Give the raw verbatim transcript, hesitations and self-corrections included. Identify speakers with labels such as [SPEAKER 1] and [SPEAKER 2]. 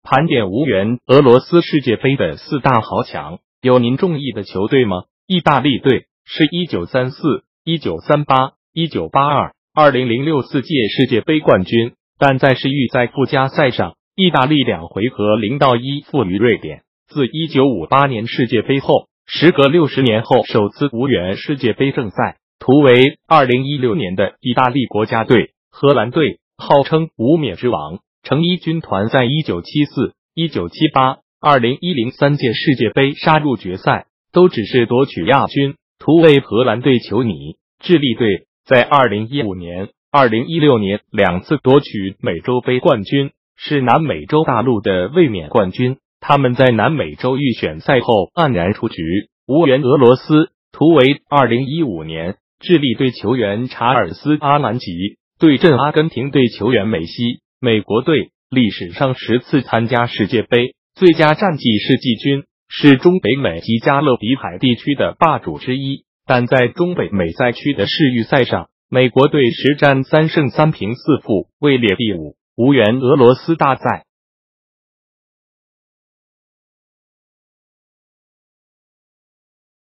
[SPEAKER 1] 盘点无缘俄罗斯世界杯的四大豪强，有您中意的球队吗？意大利队是一九三四、一九三八、一九八二、二零零六四届世界杯冠军，但在世预赛附加赛上，意大利两回合零到一负于瑞典。自一九五八年世界杯后，时隔六十年后首次无缘世界杯正赛。图为二零一六年的意大利国家队，荷兰队号称无冕之王，成衣军团在一九七四、一九七八、二零一零三届世界杯杀入决赛，都只是夺取亚军。图为荷兰队球迷。智利队在二零一五年、二零一六年两次夺取美洲杯冠军，是南美洲大陆的卫冕冠军。他们在南美洲预选赛后黯然出局，无缘俄罗斯。图为二零一五年智利队球员查尔斯·阿兰吉对阵阿根廷队球员梅西。美国队历史上十次参加世界杯，最佳战绩是季军，是中北美及加勒比海地区的霸主之一。但在中北美赛区的世预赛上，美国队实战三胜三平四负，位列第五，无缘俄罗斯大赛。